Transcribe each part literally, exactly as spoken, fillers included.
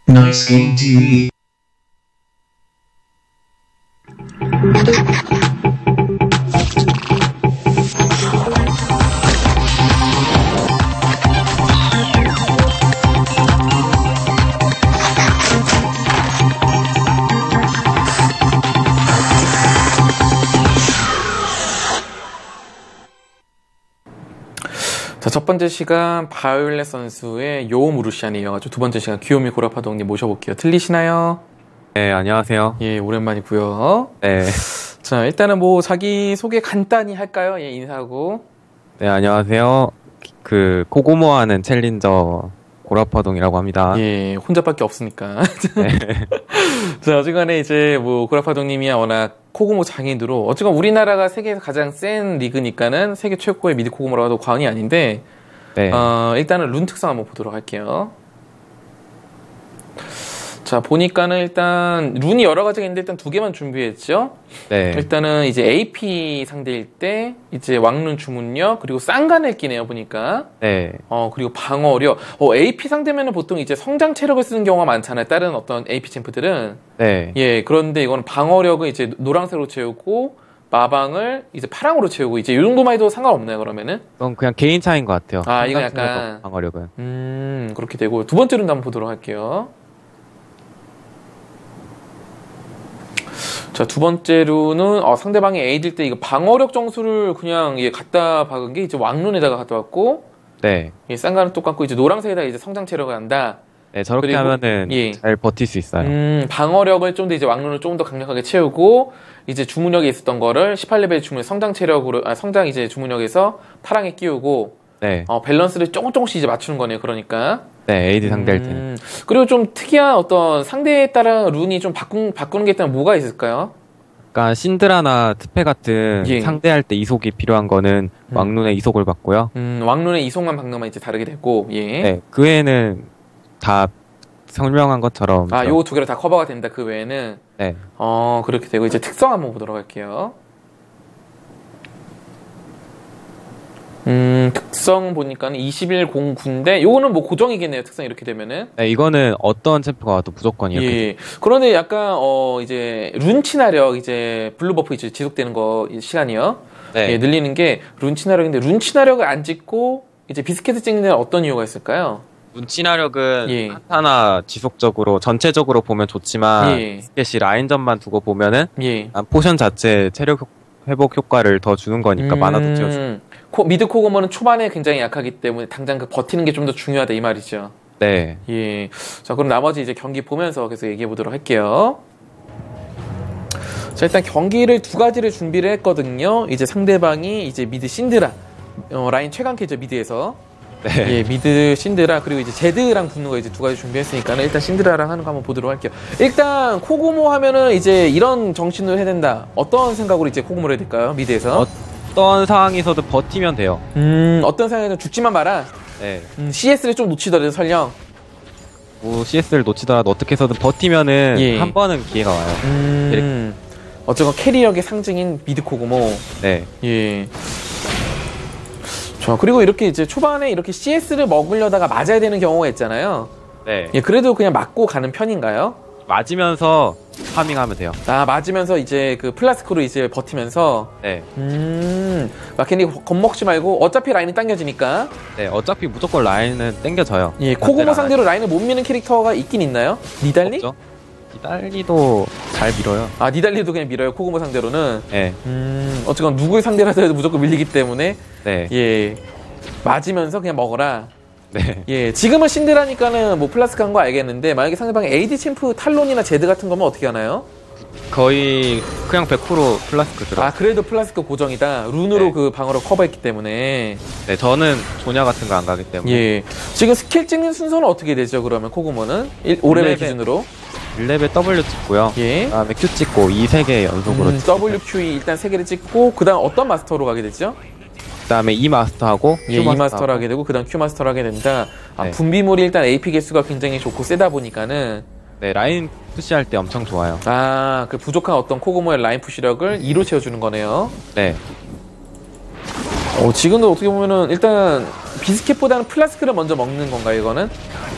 Nice Game 티비. 자, 첫 번째 시간 바이올렛 선수의 요무르시안에 이어가지고 두 번째 시간 귀요미 고라파동님 모셔볼게요. 들리시나요? 네, 안녕하세요. 예, 오랜만이고요. 네. 자, 일단은 뭐 자기 소개 간단히 할까요? 예, 인사하고. 네, 안녕하세요. 그 코고모 하는 챌린저 고라파동이라고 합니다. 예, 혼자밖에 없으니까. 네. 자, 어쨌간에 이제 뭐 고라파동님이야 워낙 코고모 장인으로 어쨌건 우리나라가 세계에서 가장 센 리그니까는 세계 최고의 미드 코고모라고 해도 과언이 아닌데 네. 어, 일단은 룬 특성 한번 보도록 할게요. 자, 보니까는 일단 룬이 여러 가지가 있는데 일단 두 개만 준비했죠. 네. 일단은 이제 에이피 상대일 때 이제 왕룬 주문력 그리고 쌍간을 끼네요 보니까. 네. 어 그리고 방어력. 어 에이피 상대면은 보통 이제 성장 체력을 쓰는 경우가 많잖아요. 다른 어떤 에이피 챔프들은. 네. 예, 그런데 이거는 방어력을 이제 노란색으로 채우고 마방을 이제 파랑으로 채우고 이제 이 정도만 해도 상관없나요 그러면은? 그건 그냥 개인 차이인 것 같아요. 아, 이건 성장 약간- 체력과 방어력은. 음 그렇게 되고 두 번째 룬도 한번 보도록 할게요. 자, 두 번째 룬은 어, 상대방이 에이드일 때 이거 방어력 정수를 그냥 예, 갖다 박은 게 이제 왕룬에다가 갖다 왔고 네. 예, 쌍가는 똑같고 이제 노란색에다가 이제 성장 체력을 한다. 네, 저렇게 그리고- 하면은 예. 잘 버틸 수 있어요. 음, 방어력을 좀 더 이제 왕룬을 좀 더 강력하게 채우고 이제 주문력에 있었던 거를 십팔 레벨 주문 성장 체력으로 아, 성장 이제 주문력에서 파랑에 끼우고 네. 어, 밸런스를 조금 조금씩 이제 맞추는 거네요. 그러니까. 네, 에이디 상대할 때는. 음, 그리고 좀 특이한 어떤 상대에 따라 룬이 좀 바꾼 바꾸는 게 있다면 뭐가 있을까요? 그러니까 신드라나 트페 같은 예. 상대할 때 이속이 필요한 거는 음. 왕룬의 이속을 받고요. 음, 왕룬의 이속만 박는만 이제 다르게 되고, 예. 네. 그 외에는 다 설명한 것처럼. 아, 저- 요 두 개로 다 커버가 된다. 그 외에는. 네. 어, 그렇게 되고, 이제 특성 한번 보도록 할게요. 음, 특성 보니까는 이십일 공구인데, 요거는 뭐 고정이겠네요. 특성 이렇게 되면은. 네, 이거는 어떤 챔프가 와도 무조건 이렇게. 예. 그런데 약간, 어, 이제, 룬 친화력, 이제, 블루 버프 이제 지속되는 거, 이 시간이요. 네. 예, 늘리는 게 룬 친화력인데, 룬 친화력을 안 찍고, 이제 비스켓을 찍는 데는 어떤 이유가 있을까요? 문친화력은 예. 하나 지속적으로 전체적으로 보면 좋지만 예. 스탯이 라인전만 두고 보면은 예. 아, 포션 자체 체력 효- 회복 효과를 더 주는 거니까 만화도 찌워주고. 음, 코- 미드 코고모는 초반에 굉장히 약하기 때문에 당장 그 버티는 게 좀 더 중요하다 이 말이죠. 네. 예. 자, 그럼 나머지 이제 경기 보면서 계속 얘기해 보도록 할게요. 자, 일단 경기를 두 가지를 준비를 했거든요. 이제 상대방이 이제 미드 신드라, 어, 라인 최강 캐죠 미드에서. 네. 예, 미드 신드라 그리고 이제 제드랑 붙는 거 이제 두 가지 준비했으니까는 일단 신드라랑 하는 거 한번 보도록 할게요. 일단 코고모 하면은 이제 이런 정신을 해야 된다. 어떤 생각으로 이제 코고모를 해야 될까요? 미드에서? 어떤 상황에서도 버티면 돼요. 음, 어떤 상황에서 죽지만 마라. 네. 음, 씨에스를 좀 놓치더라도 설령. 뭐 씨에스를 놓치더라도 어떻게 해서든 버티면은 예. 한 번은 기회가 와요. 음, 어쨌건 캐리력의 상징인 미드 코고모. 네. 예. 자, 그리고 이렇게 이제 초반에 이렇게 씨에스를 먹으려다가 맞아야 되는 경우가 있잖아요. 네. 예, 그래도 그냥 맞고 가는 편인가요? 맞으면서 파밍하면 돼요. 아, 맞으면서 이제 그 플라스크로 이제 버티면서. 네. 음, 막 괜히 겁먹지 말고 어차피 라인이 당겨지니까. 네. 어차피 무조건 라인은 땡겨져요. 예, 코고모 상대랑 상대로 라인을 못 미는 캐릭터가 있긴 있나요? 니달리? 없죠? 기달리도 잘 밀어요. 아, 니달리도 그냥 밀어요, 코고모 상대로는. 네. 음, 어쨌건 누구의 상대라 하더라도 무조건 밀리기 때문에 네. 예 맞으면서 그냥 먹어라. 네. 예, 지금은 신드라니까는 뭐 플라스크 한 거 알겠는데 만약에 상대방이 에이디 챔프 탈론이나 제드 같은 거면 어떻게 하나요? 거의 그냥 백 퍼센트 플라스크 들어. 아, 그래도 플라스크 고정이다. 룬으로 네. 그 방어를 커버했기 때문에. 네, 저는 조냐 같은 거 안 가기 때문에. 예, 지금 스킬 찍는 순서는 어떻게 되죠? 그러면 코고모는 오 레벨 일 레벨. 기준으로. 일 레벨 W 찍고요. 예. 그다음에 Q 찍고 이 세 개 연속으로 음, 찍고. 더블유 큐 이 일단 세 개를 찍고 그다음 어떤 마스터로 가게 되죠? 그다음에 E 마스터하고 예, Q 이 마스터를 하고. 하게 되고 그다음 Q 마스터를 하게 된다. 아, 네. 분비물이 일단 에이피 개수가 굉장히 좋고 세다 보니까는 네, 라인 푸시할 때 엄청 좋아요. 아, 그 부족한 어떤 코고모의 라인 푸시력을 이로 채워주는 거네요. 네. 어, 지금도 어떻게 보면은 일단 비스켓보다는 플라스크를 먼저 먹는 건가요, 이거는?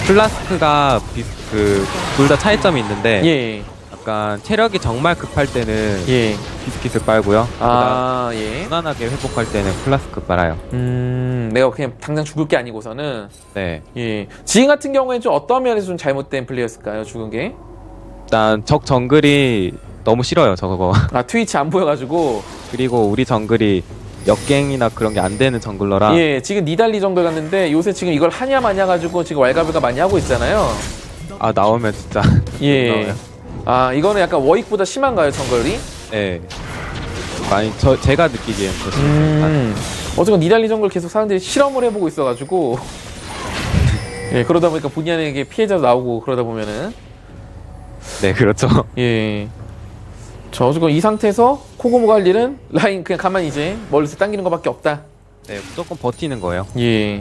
플라스크가 그둘 다 차이점이 있는데 예. 약간 체력이 정말 급할 때는 예. 비스킷을 빨고요. 아, 예. 무난하게 회복할 때는 플라스크 빨아요. 음, 내가 그냥 당장 죽을 게 아니고서는. 네. 예. 지인 같은 경우에는 좀 어떤 면에서 좀 잘못된 플레이였을까요, 죽은 게? 일단 적 정글이 너무 싫어요, 저거. 아, 트위치 안 보여가지고. 그리고 우리 정글이 역갱이나 그런 게 안 되는 정글러라. 예, 지금 니달리 정글 갔는데 요새 지금 이걸 하냐 마냐 가지고 지금 왈가불가 많이 하고 있잖아요. 아, 나오면 진짜. 예. 나와요. 아, 이거는 약간 워익보다 심한가요, 정글이? 네. 많이, 저, 제가 느끼기엔 더 심해요. 음. 어쨌건 니달리 정글 계속 사람들이 실험을 해보고 있어가지고. 예, 그러다 보니까 본인에게 피해자도 나오고 그러다 보면은. 네, 그렇죠. 예. 자, 어쨌건 이 상태에서 코고모가 할 일은 라인 그냥 가만히 이제 멀리서 당기는 것밖에 없다. 네, 무조건 버티는 거예요. 예.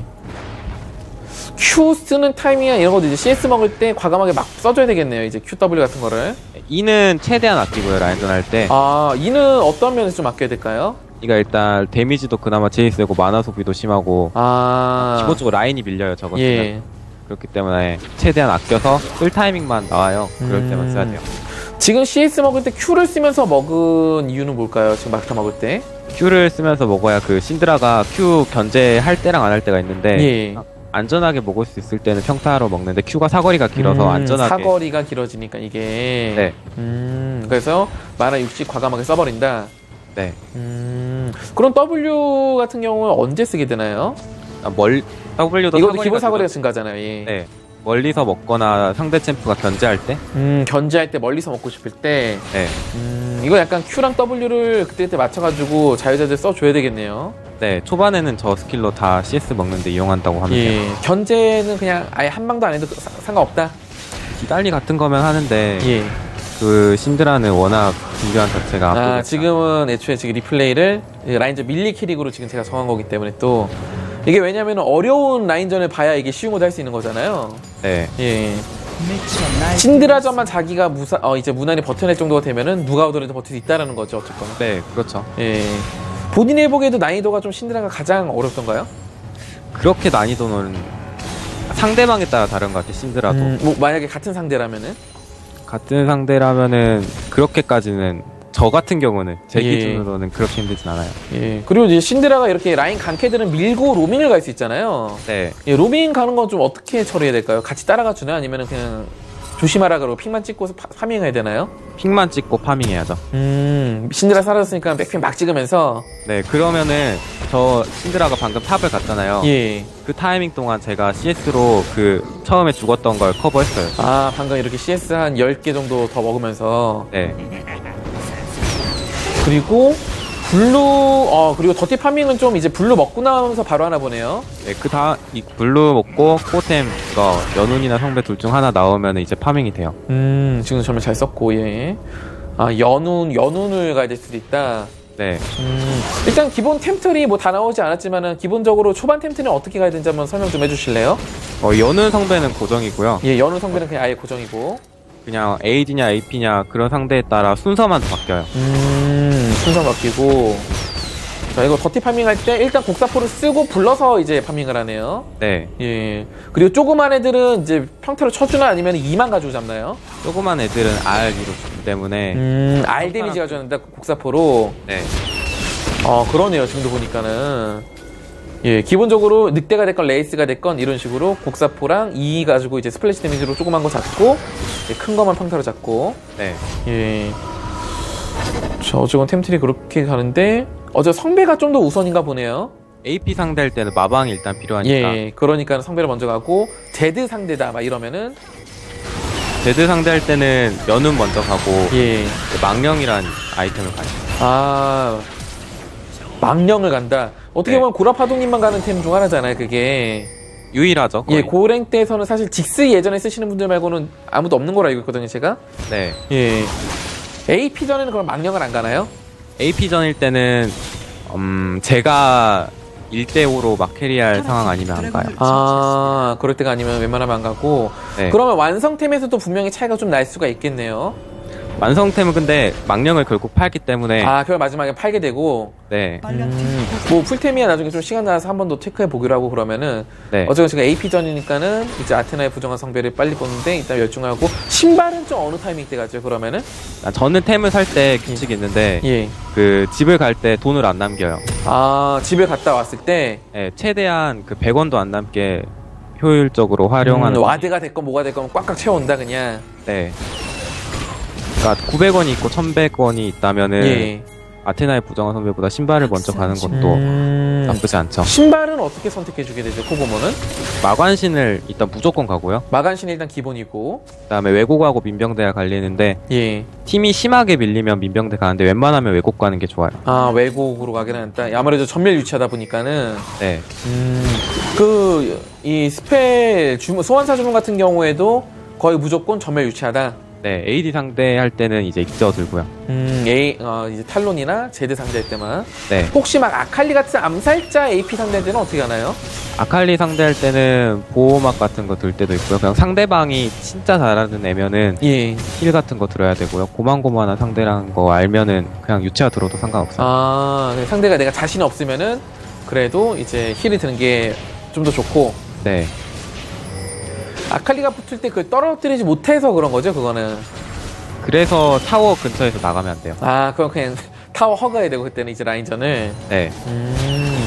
Q 쓰는 타이밍이나 이런 것도 이제 씨에스 먹을 때 과감하게 막 써줘야 되겠네요. 이제 큐 더블유 같은 거를. 이는 최대한 아끼고요, 라인전 할 때. 아, 이는 어떤 면에서 좀 아껴야 될까요? 이가 일단 데미지도 그나마 제일 세고 마나 소비도 심하고 아. 기본적으로 라인이 밀려요, 저거 쓰면. 예. 그렇기 때문에 최대한 아껴서 쓸 타이밍만 나와요. 그럴 음. 때만 써야 돼요. 지금 씨에스 먹을 때 Q를 쓰면서 먹은 이유는 뭘까요? 지금 막타 먹을 때? Q를 쓰면서 먹어야 그 신드라가 Q 견제할 때랑 안 할 때가 있는데 예. 안전하게 먹을 수 있을 때는 평타로 먹는데 Q가 사거리가 길어서 음, 안전하게. 사거리가 길어지니까 이게. 네. 음, 그래서 마나 육십 과감하게 써버린다. 네. 음, 그럼 W 같은 경우는 언제 쓰게 되나요? 아, 멀 W도 이것도 기본 사거리가 사거리가 길어서- 증가하잖아요. 예. 네. 멀리서 먹거나 상대 챔프가 견제할 때. 음, 견제할 때 멀리서 먹고 싶을 때. 네. 음, 이거 약간 Q랑 W를 그때그때 맞춰가지고 자유자재 써줘야 되겠네요. 네. 초반에는 저 스킬로 다 씨에스 먹는데 이용한다고 하면 돼요. 예. 견제는 그냥 아예 한 방도 안 해도 사- 상관없다. 기달리 같은 거면 하는데 예. 그 신드라는 워낙 빈교한 자체가 아, 압도됐다. 지금은 애초에 지금 리플레이를 라인전 밀리 캐릭으로 지금 제가 정한 거기 때문에 또 이게 왜냐면 어려운 라인전을 봐야 이게 쉬운 것도 할 수 있는 거잖아요. 네. 예. 신드라전만 자기가 무사, 어, 이제 무난히 버텨낼 정도가 되면은 누가 오더라도 버틸 수 있다라는 거죠, 어쨌거나. 네, 그렇죠. 예. 본인이 해보기에도 난이도가 좀 신드라가 가장 어렵던가요? 그렇게 난이도는 상대방에 따라 다른 것 같아, 신드라도. 음, 뭐 만약에 같은 상대라면은? 같은 상대라면은 그렇게까지는 저 같은 경우는 제 예. 기준으로는 그렇게 힘들진 않아요. 예. 그리고 이제 신드라가 이렇게 라인 강캐들은 밀고 로밍을 갈 수 있잖아요. 네. 예, 로밍 가는 건 좀 어떻게 처리해야 될까요? 같이 따라가 주나요? 아니면 그냥 조심하라 그러고 픽만 찍고 파, 파밍해야 되나요? 픽만 찍고 파밍해야죠. 음, 신드라 사라졌으니까 백픽 막 찍으면서. 네, 그러면은 저 신드라가 방금 탑을 갔잖아요. 예. 그 타이밍 동안 제가 씨에스로 그 처음에 죽었던 걸 커버했어요. 아, 방금 이렇게 씨에스 한 열 개 정도 더 먹으면서. 네. 그리고 블루, 어, 그리고 더티 파밍은 좀 이제 블루 먹고 나면서 바로 하나 보네요. 네, 그 다, 이 블루 먹고 코템, 이거, 연운이나 성배 둘 중 하나 나오면 이제 파밍이 돼요. 음, 지금 정말 잘 썼고, 예. 아, 연운, 연운을 가야 될 수도 있다. 네. 음, 일단 기본 템틀이 뭐 다 나오지 않았지만은 기본적으로 초반 템틀은 어떻게 가야 되는지 한번 설명 좀 해주실래요? 어, 연운 성배는 고정이고요. 예, 연운 성배는 그냥 아예 고정이고. 그냥 에이지냐 에이피냐 그런 상대에 따라 순서만 바뀌어요. 음, 순서 바뀌고. 자, 이거 더티 파밍 할 때 일단 곡사포를 쓰고 불러서 이제 파밍을 하네요. 네. 예. 그리고 조그만 애들은 이제 평타로 쳐주나 아니면 이만 가지고 잡나요? 조그만 애들은 알로 주기 때문에. 음, R 데미지 가져왔는데 곡사포로. 네. 어, 그러네요. 지금도 보니까는. 예, 기본적으로 늑대가 됐건 레이스가 됐건 이런 식으로 곡사포랑 이 가지고 이제 스플래시 데미지로 조그만 거 잡고 큰 거만 평타로 잡고. 네. 예. 자, 어쨌건 템틀이 그렇게 가는데 어제 성배가 좀 더 우선인가 보네요. 에이피 상대할 때는 마방이 일단 필요하니까. 예, 그러니까 성배를 먼저 가고 제드 상대다 막 이러면은 제드 상대할 때는 연운 먼저 가고 예. 망령이란 아이템을 가요. 아, 망령을 간다. 어떻게 네. 보면 고라파동님만 가는 템 중 하나잖아요, 그게. 유일하죠. 거의. 예, 고랭 때에서는 사실 직스 예전에 쓰시는 분들 말고는 아무도 없는 걸로 알고 있거든요, 제가. 네. 예. 에이피 전에는 그럼 망령을 안 가나요? 에이피 전일 때는 음 제가 일 대 오로 막 캐리할 상황 아니면 안 가요. 아, 그럴 때가 아니면 웬만하면 안 가고. 네. 그러면 완성템에서도 분명히 차이가 좀 날 수가 있겠네요. 완성템은 근데 망령을 결국 팔기 때문에 아, 그걸 마지막에 팔게 되고. 네, 음, 뭐 풀템이야 나중에 좀 시간 나서 한 번 더 체크해 보기로 하고 그러면은 네. 어쨌든 지금 에이피전이니까는 이제 아테나의 부정한 성배를 빨리 보는데 일단 열중하고 신발은 좀 어느 타이밍 때 가죠 그러면은? 아, 저는 템을 살 때 규칙이 있는데 예. 그 집을 갈 때 돈을 안 남겨요. 아, 집에 갔다 왔을 때 네, 최대한 그 백 원도 안 남게 효율적으로 활용하는. 음, 와드가 됐건 뭐가 됐건 꽉꽉 채워온다 그냥. 네. 그러니까 구백 원이 있고 천백 원이 있다면은 예. 아테나의 부정한 선배보다 신발을 먼저 가는 것도 음, 나쁘지 않죠. 신발은 어떻게 선택해주게 되죠 코고모는? 마관신을 일단 무조건 가고요. 마간신 일단 기본이고. 그다음에 왜곡하고 민병대가 갈리는데 예. 팀이 심하게 밀리면 민병대 가는데 웬만하면 왜곡 가는 게 좋아요. 아, 외국으로 가긴 한다. 아무래도 전멸 유치하다 보니까는. 네. 음, 그, 이 스펠 주문, 소환사 주문 같은 경우에도 거의 무조건 전멸 유치하다. 네, 에이디 상대할 때는 이제 익저 들고요. 음, A, 어, 이제 탈론이나 제드 상대할 때만. 네. 혹시 막 아칼리 같은 암살자 에이피 상대할 때는 어떻게 하나요? 아칼리 상대할 때는 보호막 같은 거 들 때도 있고요. 그냥 상대방이 진짜 잘하는 애면은 예. 힐 같은 거 들어야 되고요. 고만고만한 상대라는 거 알면은 그냥 유치화 들어도 상관없어요. 아, 상대가 내가 자신이 없으면은 그래도 이제 힐이 드는 게 좀 더 좋고. 네. 아칼리가 붙을 때 그걸 떨어뜨리지 못해서 그런 거죠, 그거는. 그래서 타워 근처에서 나가면 안 돼요. 아, 그럼 그냥 타워 허가야 되고 그때는 이제 라인전을. 네. 음.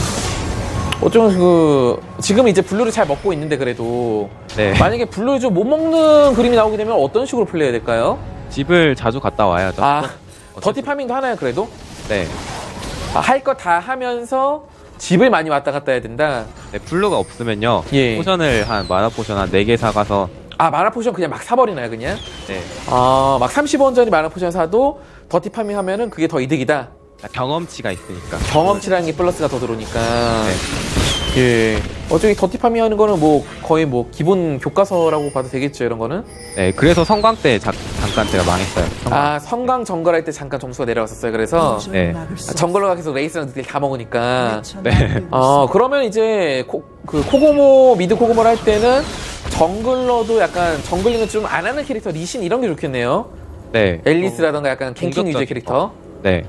어쩌면 그 지금 이제 블루를 잘 먹고 있는데 그래도 네. 만약에 블루를 좀 못 먹는 그림이 나오게 되면 어떤 식으로 플레이해야 될까요? 집을 자주 갔다 와야죠. 아, 더티 파밍도 하나요, 그래도? 네. 아, 할 거 다 하면서 집을 많이 왔다 갔다 해야 된다. 네, 블루가 없으면요. 예. 포션을 한 마나 포션 한 네 개 사가서 아, 마나 포션 그냥 막 사버리나요, 그냥? 네. 아, 막 삼십 원짜리 마나 포션 사도 더티 파밍 하면은 그게 더 이득이다. 경험치가 있으니까. 경험치라는 게 플러스가 더 들어오니까. 네. 예. 어차피 더티 파밍 하는 거는 뭐 거의 뭐 기본 교과서라고 봐도 되겠죠, 이런 거는? 네, 그래서 성광 때 자, 잠깐 제가 망했어요. 성광. 아, 성강 정글할 때 잠깐 점수가 내려갔었어요. 그래서 네. 아, 정글러가 계속 레이스랑 딜 다 먹으니까. 네. 어, 그러면 이제 코, 그 코고모 미드 코고모를 할 때는 정글러도 약간 정글링을 좀 안 하는 캐릭터 리신 이런 게 좋겠네요. 네. 앨리스라던가 약간 갱킹 유저 캐릭터. 네.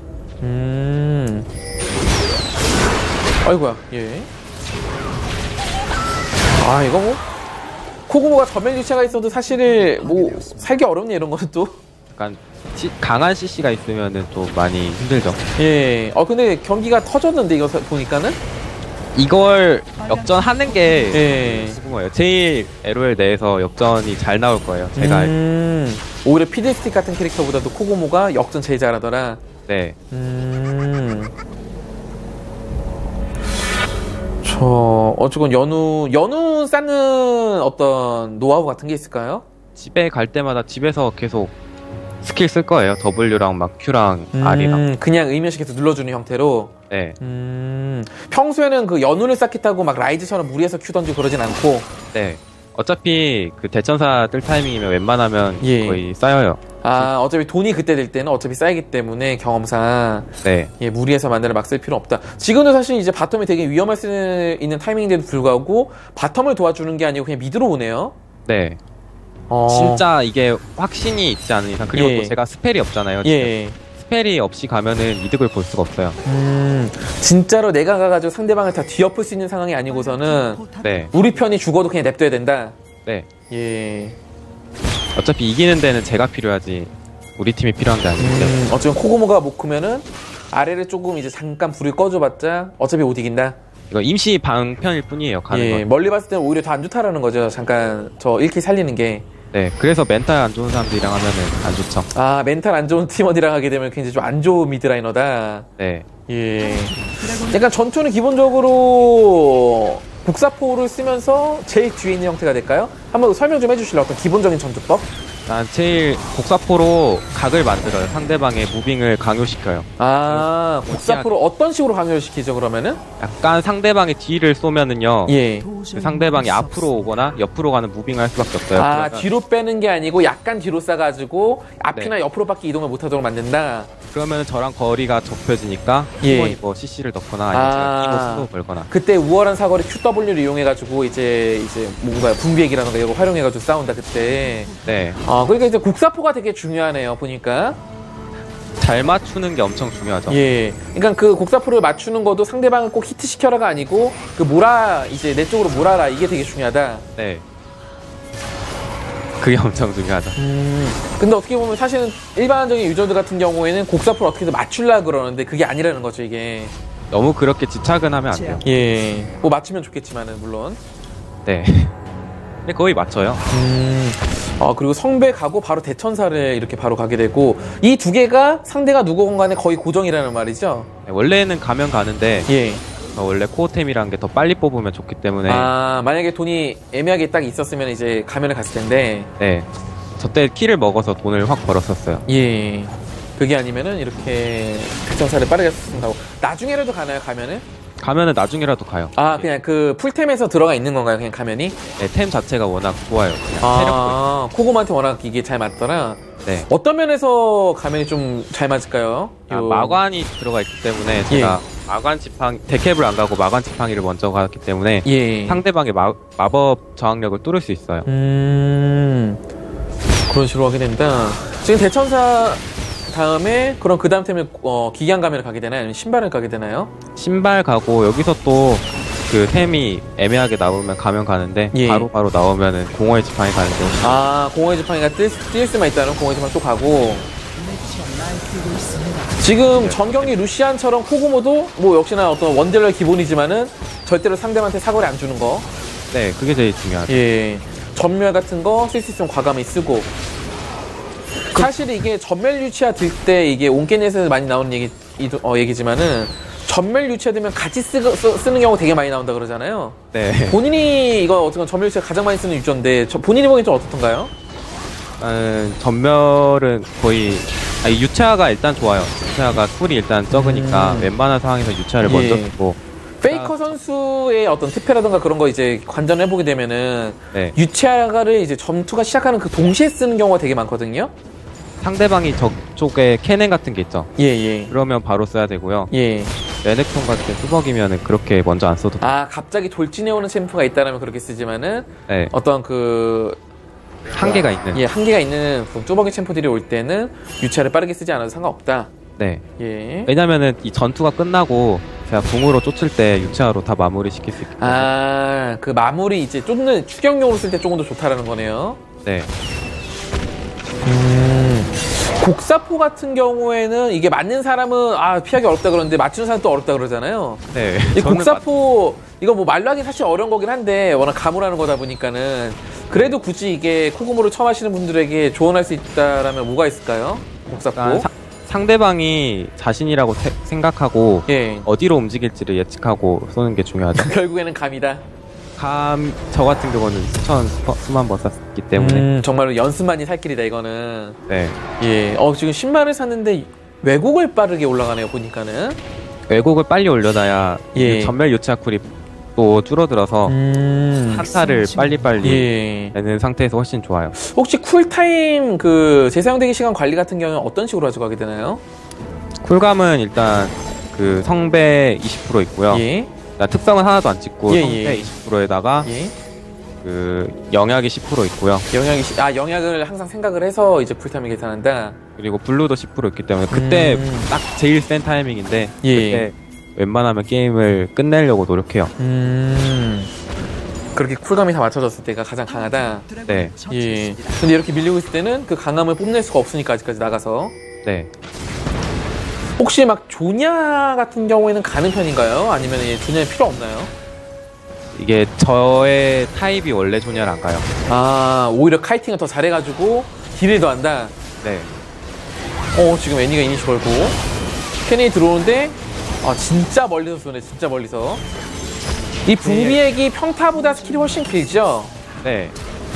음. 아이고야. 예. 아, 이거 뭐 코고모가 전멸 유치가 있어도 사실 뭐 살기 어렵네 이런 거는 또. 약간 시- 강한 씨씨가 있으면은 좀 많이 힘들죠. 예. 어 근데 경기가 터졌는데 이거 서- 보니까는. 이걸 역전하는 게 예. 궁금해요. 제일 엘오엘 내에서 역전이 잘 나올 거예요. 제가 알- 음, 오히려 피드스틱 같은 캐릭터보다도 코고모가 역전 제일 잘하더라. 네. 음. 저 어쨌건 연우 연우 쌓는 어떤 노하우 같은 게 있을까요? 집에 갈 때마다 집에서 계속 스킬 쓸 거예요. W랑 막 Q랑 R이랑. 음, 그냥 의면식에서 눌러주는 형태로. 네. 음, 평소에는 그 연운을 쌓겠다고 막 라이즈처럼 무리해서 큐 던지고 그러진 않고. 네. 어차피 그 대천사 뜰 타이밍이면 웬만하면 예. 거의 쌓여요. 아, 어차피 돈이 그때 될 때는 어차피 쌓이기 때문에 경험상. 네. 예, 무리해서 만들어 막 쓸 필요 없다. 지금도 사실 이제 바텀이 되게 위험할 수 있는 타이밍인데도 불구하고 바텀을 도와주는 게 아니고 그냥 미드로 오네요. 네. 어. 진짜 이게 확신이 있지 않은 이상 그리고 예. 또 제가 스펠이 없잖아요. 지금. 예. 스펠이 없이 가면은 이득을 볼 수가 없어요. 음, 진짜로 내가 가가지고 상대방을 다 뒤엎을 수 있는 상황이 아니고서는 네. 우리 편이 죽어도 그냥 냅둬야 된다. 네. 예. 어차피 이기는 데는 제가 필요하지 우리 팀이 필요한 게 아니기 때문에. 음, 어쩌면 코고모가 못 크면은 아래를 조금 이제 잠깐 불을 꺼줘봤자 어차피 못 이긴다. 이거 임시 방편일 뿐이에요. 가는 예, 건. 멀리 봤을 때는 오히려 더 안 좋다라는 거죠. 잠깐 저 일 킬 살리는 게. 네. 그래서 멘탈 안 좋은 사람들이랑 하면은 안 좋죠. 아, 멘탈 안 좋은 팀원이랑 하게 되면 굉장히 좀 안 좋은 미드라이너다. 네. 예. 약간 전투는 기본적으로 국사포를 쓰면서 제일 뒤에 있는 형태가 될까요? 한번 설명 좀 해주실래요? 어떤 기본적인 전투법? 난 제일 곡사포로 각을 만들어요. 상대방의 무빙을 강요시켜요. 아, 국사포로 어떤 식으로 강요를 시키죠, 그러면은? 약간 상대방의 뒤를 쏘면은요. 예. 그 상대방이 앞으로 오거나 옆으로 가는 무빙을 할 수밖에 없어요. 아, 그러면, 뒤로 빼는 게 아니고 약간 뒤로 싸가지고 앞이나 옆으로밖에 이동을 못하도록 만든다. 그러면 저랑 거리가 좁혀지니까 예. 한번 이거 씨씨를 넣거나 아니면 아. 제가 끼고 스도 걸거나. 그때 우월한 사거리 큐더블유를 이용해가지고 이제 이제 뭔가 분비액이라던가 이런 거 활용해가지고 싸운다 그때. 네. 아, 아, 그러니까 이제 곡사포가 되게 중요하네요, 보니까. 잘 맞추는 게 엄청 중요하죠. 예. 그러니까 그 곡사포를 맞추는 것도 상대방을 꼭 히트시켜라가 아니고, 그 몰아, 이제 내 쪽으로 몰아라. 이게 되게 중요하다. 네. 그게 엄청 중요하죠. 음. 근데 어떻게 보면 사실은 일반적인 유저들 같은 경우에는 곡사포를 어떻게든 맞추려고 그러는데 그게 아니라는 거죠, 이게. 너무 그렇게 집착은 하면 안 돼요. 예. 뭐 맞추면 좋겠지만은, 물론. 네. 근데 거의 맞춰요. 음. 아, 그리고 성배 가고 바로 대천사를 이렇게 바로 가게 되고, 이 두 개가 상대가 누구건 간에 거의 고정이라는 말이죠? 네, 원래는 가면 가는데 예. 어, 원래 코어템이란 게 더 빨리 뽑으면 좋기 때문에 아, 만약에 돈이 애매하게 딱 있었으면 이제 가면을 갔을 텐데, 네. 저때 키를 먹어서 돈을 확 벌었었어요. 예. 그게 아니면은 이렇게 대천사를 빠르게 쓴다고. 나중에라도 가나요, 가면은? 가면은 나중에라도 가요. 아, 그냥 그 풀템에서 들어가 있는 건가요, 그냥 가면이? 네, 템 자체가 워낙 좋아요. 그냥 체력도 아, 코고한테 워낙 이게 잘 맞더라. 있고. 네. 어떤 면에서 가면이 좀 잘 맞을까요? 아, 요- 마관이 들어가 있기 때문에 제가 마관 지팡 데캡을 안 가고 마관 지팡이를 먼저 갔기 때문에 예. 상대방의 마, 마법 저항력을 뚫을 수 있어요. 음, 그런 식으로 하게 된다. 지금 대천사 다음에 그럼 그 다음 템에 어, 기기한 가면을 가게 되나요? 아니면 신발을 가게 되나요? 신발 가고 여기서 또 그 템이 애매하게 나오면 가면 가는데 예. 바로 바로 나오면은 공허의 지팡이 가는데 아, 공허의 지팡이가 뜰, 뜰 수만 있다면 공허의 지팡이 또 가고. 지금 전 경기 루시안처럼 코구모도 뭐 역시나 어떤 원딜러 기본이지만은 절대로 상대한테 사거리 안 주는 거. 네, 그게 제일 중요하죠. 예. 전멸 같은 거 쓸 수 있으면 과감히 쓰고. 사실 이게 전멸 유치화 들 때 이게 온게넷에서 많이 나오는 얘기, 이- 어, 얘기지만은 전멸 유치화 되면 같이 쓰, 쓰, 쓰는 경우가 되게 많이 나온다 그러잖아요. 네. 본인이 이거 어쨌건 전멸 유치화 가장 많이 쓰는 유저인데 저, 본인이 보기엔 좀 어떻던가요? 음, 전멸은 거의 아, 유차가 일단 좋아요. 유차가 쿨이 일단 적으니까 음. 웬만한 상황에서 유차를 예. 먼저 쓰고 페이커 선수의 어떤 특패라던가 그런 거 이제 관전을 해보게 되면은 네. 유치화를 이제 전투가 시작하는 그 동시에 쓰는 경우가 되게 많거든요. 상대방이 저쪽에 캐넨 같은 게 있죠. 예, 예. 그러면 바로 써야 되고요. 예. 레넥톤 같은 뚜벅이면은 그렇게 먼저 안 써도 아, 갑자기 돌진해 오는 챔프가 있다라면 그렇게 쓰지만은 네. 어떤 그 한계가 있는. 예, 한계가 있는 그 뚜벅이 챔프들이 올 때는 유치화를 빠르게 쓰지 않아도 상관없다. 네. 예. 왜냐면은 이 전투가 끝나고 제가 궁으로 쫓을 때 유차로 다 마무리 시킬 수 있기 때문에. 아, 그 마무리 이제 쫓는 추격용으로 쓸 때 조금 더 좋다라는 거네요. 네. 음. 곡사포 같은 경우에는 이게 맞는 사람은 아 피하기 어렵다 그러는데 맞추는 사람은 또 어렵다 그러잖아요. 네. 이 저는 곡사포 이거 뭐 말로 하긴 사실 어려운 거긴 한데 워낙 감으라는 거다 보니까는 그래도 굳이 이게 코고모를 처음 하시는 분들에게 조언할 수 있다라면 뭐가 있을까요? 곡사포. 맞- 사- 상대방이 자신이라고 세- 생각하고 예. 어디로 움직일지를 예측하고 쏘는 게 중요하죠. 결국에는 감이다. 감, 저 같은 경우는 수천, 수- 수만 번 쐈기 때문에. 음, 정말로 연습만이 살 길이다 이거는. 네. 예. 어 지금 신발을 샀는데 왜곡을 빠르게 올라가네요 보니까는. 왜곡을 빨리 올려놔야 예. 그 전멸 유차 쿨이 또 줄어들어서 음. 한타를 빨리빨리 예. 내는 상태에서 훨씬 좋아요. 혹시 쿨타임 그 재사용되기 시간 관리 같은 경우는 어떤 식으로 가져가게 되나요? 쿨감은 일단 그 성배 이십 퍼센트 있고요. 예. 그러니까 특성은 하나도 안 찍고 예, 성배 예. 이십 퍼센트에다가 예. 그 영약이 십 퍼센트 있고요. 영약이 시- 아 영약을 항상 생각을 해서 이제 쿨타임을 계산한다. 그리고 블루도 십 퍼센트 있기 때문에 그때 음. 딱 제일 센 타이밍인데 예. 그때 웬만하면 게임을 끝내려고 노력해요. 음. 그렇게 쿨감이 다 맞춰졌을 때가 가장 강하다. 네. 예. 근데 이렇게 밀리고 있을 때는 그 강함을 뽐낼 수가 없으니까 아직까지 나가서. 네. 혹시 막 조냐 같은 경우에는 가는 편인가요? 아니면 예, 조냐는 필요 없나요? 이게 저의 타입이 원래 조냐를 안 가요. 아 오히려 카이팅을 더 잘해가지고 딜을 더 한다. 네. 어 지금 애니가 이니시 걸고 캐넨이 들어오는데 아 진짜 멀리서 쏘네 진짜 멀리서 이 붕비액이 평타보다 스킬이 훨씬 길죠? 네.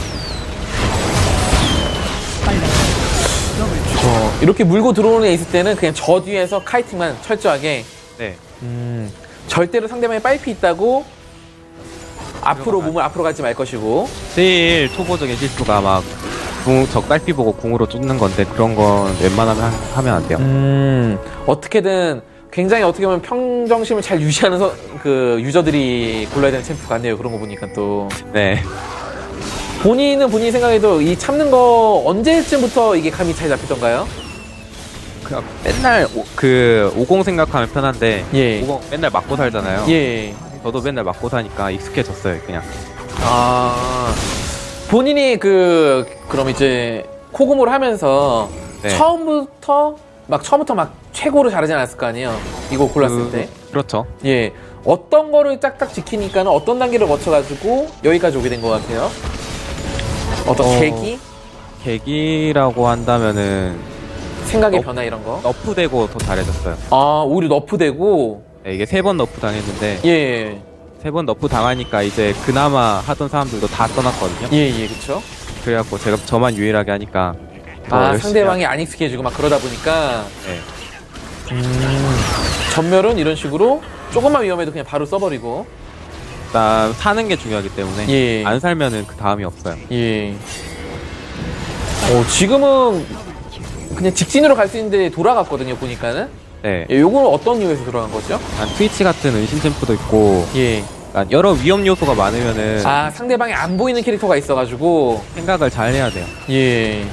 어, 이렇게 물고 들어오는 애 있을 때는 그냥 저 뒤에서 카이팅만 철저하게 네. 음, 절대로 상대방이 빨피 있다고 앞으로 몸을 앞으로 가지 말 것이고 제일 초보적인 실수가 막 궁, 적 딸피 보고 궁으로 쫓는 건데 그런 건 웬만하면 하, 하면 안 돼요. 음, 어떻게든 굉장히 어떻게 보면 평정심을 잘 유지하는 서, 그 유저들이 골라야 되는 챔프 같네요. 그런 거 보니까 또. 네. 본인은 본인이 생각해도 이 참는 거 언제쯤부터 이게 감이 잘 잡히던가요? 그냥 맨날 오, 그 오공 생각하면 편한데 예. 오공 맨날 맞고 살잖아요. 예. 저도 맨날 맞고 사니까 익숙해졌어요, 그냥. 아, 본인이 그, 그럼 이제, 코고모를 하면서, 네. 처음부터, 막, 처음부터 막, 최고로 잘하지 않았을 거 아니에요? 이거 골랐을 그, 때. 그렇죠. 예. 어떤 거를 딱딱 지키니까는 어떤 단계를 거쳐가지고, 여기까지 오게 된 것 같아요? 어떤 어, 계기? 계기라고 한다면은 생각의 너- 변화 이런 거? 너프되고 더 잘해졌어요. 아, 오히려 너프되고, 네, 이게 세 번 너프 당했는데 예. 세 번 너프 당하니까 이제 그나마 하던 사람들도 다 떠났거든요. 예, 예, 그쵸? 그래갖고 제가 저만 유일하게 하니까 더 아, 열심히 상대방이 안 익숙해지고 막 그러다 보니까, 하- 네. 음, 전멸은 이런 식으로 조금만 위험해도 그냥 바로 써버리고. 일단 사는 게 중요하기 때문에 예. 안 살면은 그 다음이 없어요. 예. 어, 지금은 그냥 직진으로 갈 수 있는데 돌아갔거든요, 보니까는. 네. 예, 요거는 어떤 이유에서 돌아간 거죠? 약간 트위치 같은 은신 챔프도 있고 예. 약간 여러 위험 요소가 많으면은 아, 상대방이 안 보이는 캐릭터가 있어가지고. 생각을 잘 해야 돼요. 예.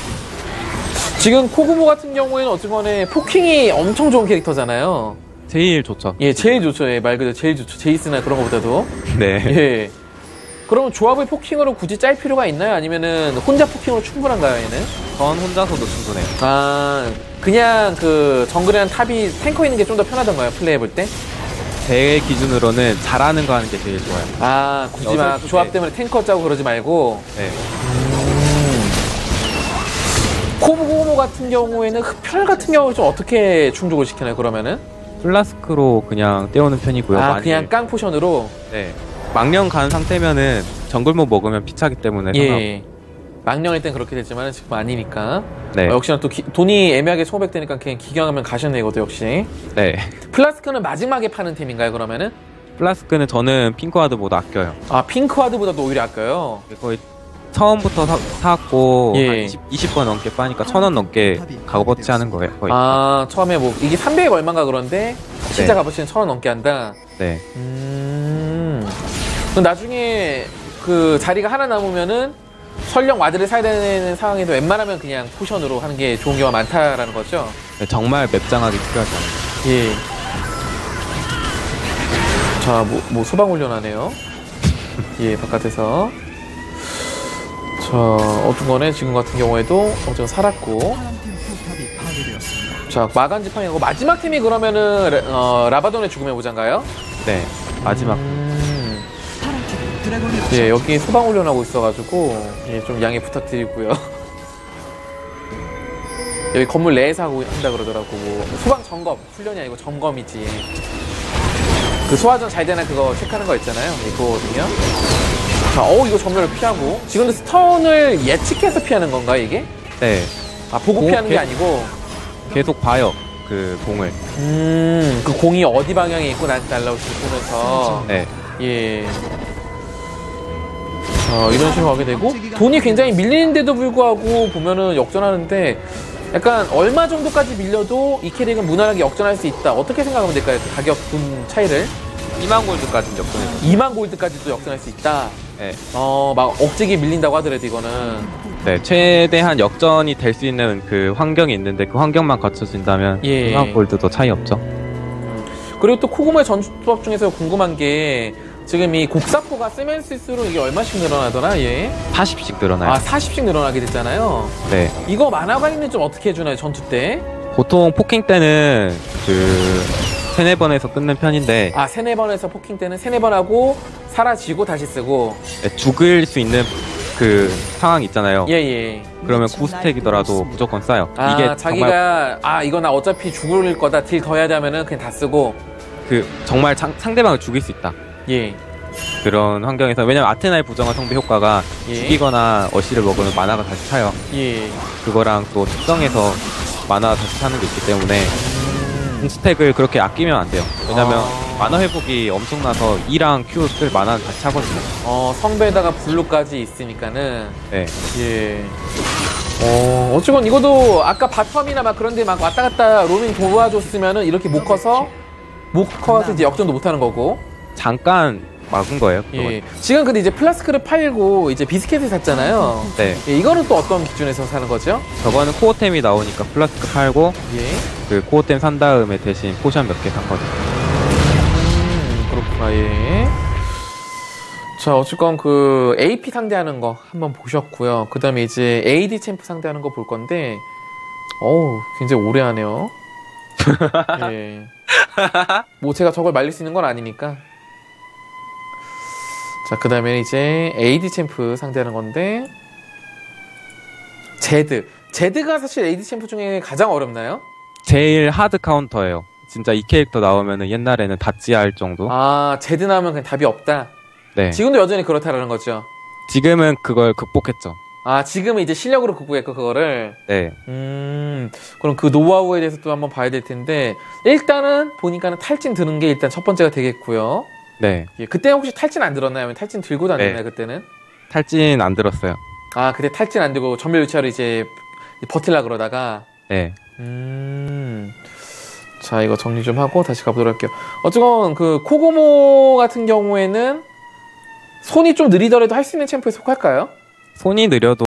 지금 코구모 같은 경우에는 어쨌건에 포킹이 엄청 좋은 캐릭터잖아요. 제일 좋죠. 예, 제일 좋죠. 예, 말 그대로 제일 좋죠. 제이스나 그런 거보다도. 네. 예. 그러면 조합을 포킹으로 굳이 짤 필요가 있나요? 아니면은 혼자 포킹으로 충분한가요, 얘는? 전 혼자서도 충분해요. 아, 그냥 그 정글이랑 탑이 탱커 있는 게 좀 더 편하던가요, 플레이해볼 때? 제 기준으로는 잘하는 거 하는 게 제일 좋아요. 아, 굳이 막 어설프게. 조합 때문에 탱커 짜고 그러지 말고. 네. 코브고모 같은 경우에는 흡혈 같은 경우는 좀 어떻게 충족을 시키나요, 그러면은? 플라스크로 그냥 때우는 편이고요. 아, 많이. 그냥 깡 포션으로? 네. 망령 간 상태면은 정글모 먹으면 피차기 때문에 상관없- 예. 망령일 땐 그렇게 됐지만 지금 아니니까. 네. 어, 역시나 또 기- 돈이 애매하게 소모백되니까 그냥 기경하면 가셨네, 이것도 역시. 네. 플라스크는 마지막에 파는 템인가요, 그러면은? 플라스크는 저는 핑크와드보다 아껴요. 아, 핑크와드보다도 오히려 아껴요. 거의 처음부터 사, 사왔고 예. 한 이십, 이십 번 넘게 빠니까 천 원 넘게 값어치 하는 거예요. 거의. 아, 처음에 뭐, 이게 삼백 얼마인가 그런데, 진짜 값어치는 천 원 넘게 한다? 네. 음. 그럼 나중에 그 자리가 하나 남으면은, 설령 와드를 사야 되는 상황에도 웬만하면 그냥 포션으로 하는 게 좋은 경우가 많다라는 거죠? 네, 정말 맵장하게 필요하지 않아요. 예. 자, 뭐, 뭐 소방 훈련하네요. 예, 바깥에서. 자, 어떤 거네, 지금 같은 경우에도 어쨌든 살았고. 자, 마간 지팡이하고 마지막 팀이 그러면은, 레- 어, 라바돈의 죽음의 보장가요? 네. 마지막. 음, 예, 여기 소방 훈련하고 있어가지고, 예, 좀 양해 부탁드리고요. 여기 건물 내에서 하고 한다 그러더라고. 뭐, 소방 점검, 훈련이 아니고 점검이지. 그 소화전 잘 되나 그거 체크하는 거 있잖아요. 예, 그거거든요. 자, 어 이거 전멸을 피하고. 지금도 스턴을 예측해서 피하는 건가 이게? 네. 아, 보고 공, 피하는 게 계- 아니고. 계속 봐요. 그 공을. 음, 그 공이 어디 방향에 있고 나한테 날라올지 보면서. 네. 예. 어, 이런 식으로 하게 되고. 돈이 굉장히 밀리는데도 불구하고 보면은 역전하는데. 약간 얼마 정도까지 밀려도 이 캐릭은 무난하게 역전할 수 있다. 어떻게 생각하면 될까요? 그 가격 돈 차이를. 이만 골드까지 역전해요. 이만 골드까지도 역전할 수 있다. 네. 어, 막 억제기 밀린다고 하더라도 이거는. 네. 최대한 역전이 될 수 있는 그 환경이 있는데 그 환경만 갖춰진다면 예. 이만 골드도 차이 없죠. 그리고 또 코고모의 전투법 중에서 궁금한 게 지금 이 곡사포가 쓰면 쓸수록 이게 얼마씩 늘어나더라, 얘? 사십씩 늘어나요. 아, 사십씩 늘어나게 됐잖아요. 네. 이거 만화 관리는 좀 어떻게 해주나요, 전투 때? 보통 포킹 때는 그 세네 번에서 끊는 편인데 아, 세네 번에서 포킹 때는 세네 번 하고 사라지고 다시 쓰고. 네, 죽을 수 있는 그 상황 있잖아요. 예, 예. 그러면 구 스택이더라도 무조건 싸요. 아, 이게 자기가, 정말 아, 이거 나 어차피 죽을 거다, 딜 더 해야 돼 하면은 그냥 다 쓰고. 그 정말 상, 상대방을 죽일 수 있다. 예. 그런 환경에서 왜냐면 아테나의 부정화 성배 효과가 예. 죽이거나 어시를 먹으면 만화가 다시 차요. 예. 그거랑 또 특성에서 만화가 다시 차는 게 있기 때문에 스택을 그렇게 아끼면 안 돼요. 왜냐면 아. 만화 회복이 엄청나서 E랑 Q 쓸 만화는 다시 차거든요. 어, 성배에다가 블루까지 있으니까는. 네. 예. 어, 어쨌건 이것도 아까 바텀이나 막 그런데 막 왔다 갔다 로밍 도와줬으면은 이렇게 못 커서 못 커서 이제 역전도 못 하는 거고. 잠깐 막은 거예요. 그거. 예. 지금 근데 이제 플라스크를 팔고 이제 비스켓을 샀잖아요. 네. 예, 이거는 또 어떤 기준에서 사는 거죠? 저거는 코어템이 나오니까 플라스크 팔고 예. 그 코어템 산 다음에 대신 포션 몇 개 샀거든요. 음, 그렇구나. 예. 자, 어쨌건 그 에이피 상대하는 거 한번 보셨고요. 그 다음에 이제 에이디 챔프 상대하는 거 볼 건데, 어우, 굉장히 오래 하네요. 예. 뭐 제가 저걸 말릴 수 있는 건 아니니까. 자, 그 다음에 이제 에이디 챔프 상대하는 건데, 제드. 제드가 사실 에이디 챔프 중에 가장 어렵나요? 제일 하드 카운터예요. 진짜 이 캐릭터 나오면은 옛날에는 다찌야 할 정도. 아, 제드 나오면 그냥 답이 없다. 네. 지금도 여전히 그렇다라는 거죠. 지금은 그걸 극복했죠. 아, 지금은 이제 실력으로 극복했고, 그거를. 네. 음, 그럼 그 노하우에 대해서 또 한번 봐야 될 텐데, 일단은 보니까는 탈진 드는 게 일단 첫 번째가 되겠고요. 네. 예, 그때 혹시 탈진 안 들었나요? 아니면 탈진 들고 다녔나요, 네. 그때는? 탈진 안 들었어요. 아, 그때 탈진 안 들고 전멸 유치하러 이제 버틸라 그러다가, 네. 음, 자, 이거 정리 좀 하고 다시 가보도록 할게요. 어쨌건 그 코고모 같은 경우에는 손이 좀 느리더라도 할 수 있는 챔프에 속할까요? 손이 느려도